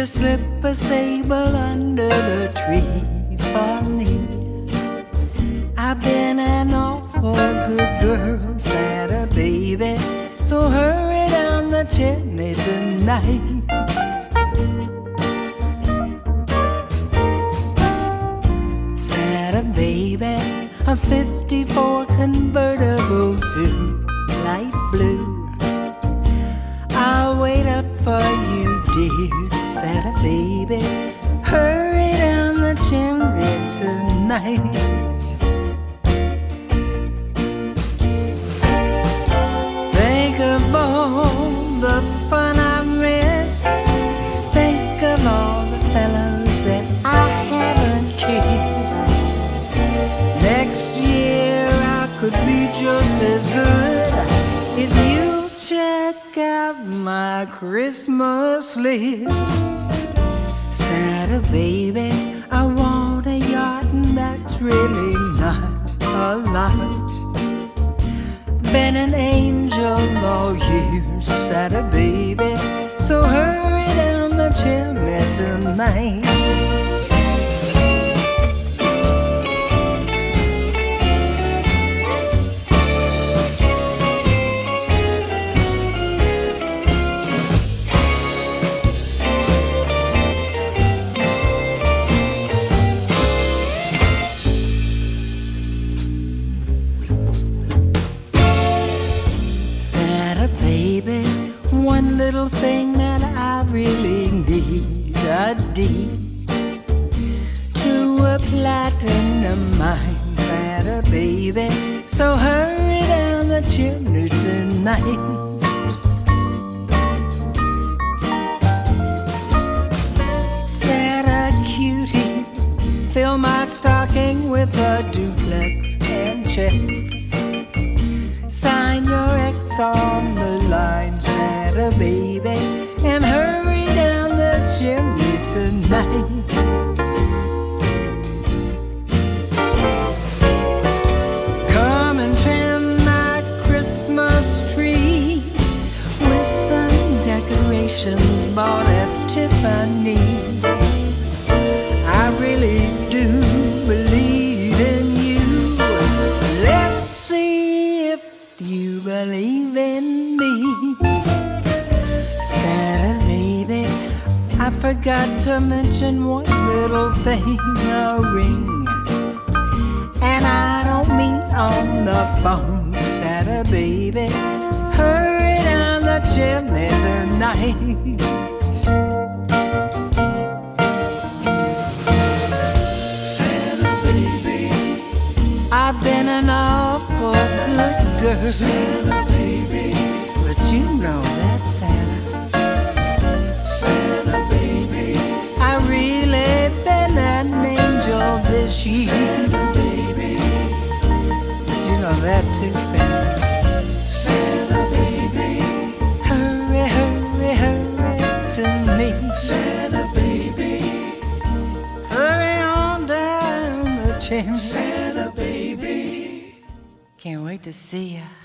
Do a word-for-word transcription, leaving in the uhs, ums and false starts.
to slip a sable under the tree for me. I've been an awful good girl, Santa baby, so hurry down the chimney tonight. Santa baby, a fifty-four convertible to light blue. I'll wait up for you, dear Santa baby, hurry down the chimney tonight. Think of all the fun I've missed. Think of all the fellows that I haven't kissed. Next year I could be just as good if you check out my Christmas list. Santa baby, I want a yacht, and that's really not a lot. Been an angel all years, Santa baby, so hurry down the chimney tonight. One little thing that I really need, a deed to a platinum mine, Santa baby, so hurry down the chimney tonight. Santa cutie, fill my stocking with a duplex and checks. Sign your ex on the line, Santa baby, and hurry down the chimney tonight. Come and trim my Christmas tree with some decorations bought at Tiffany's. I really do believe in you. Let's see if you believe in me. Santa baby, I forgot to mention one little thing, a ring. And I don't mean on the phone, Santa baby, hurry down the chimney tonight. Santa baby, I've been an awful good girl, Santa baby, but you know that, Santa. Santa baby, I really been an angel this year, Santa baby, but you know that too, Santa. Santa baby, hurry, hurry, hurry to me, Santa baby, hurry on down the chimney, Santa baby. Can't wait to see ya.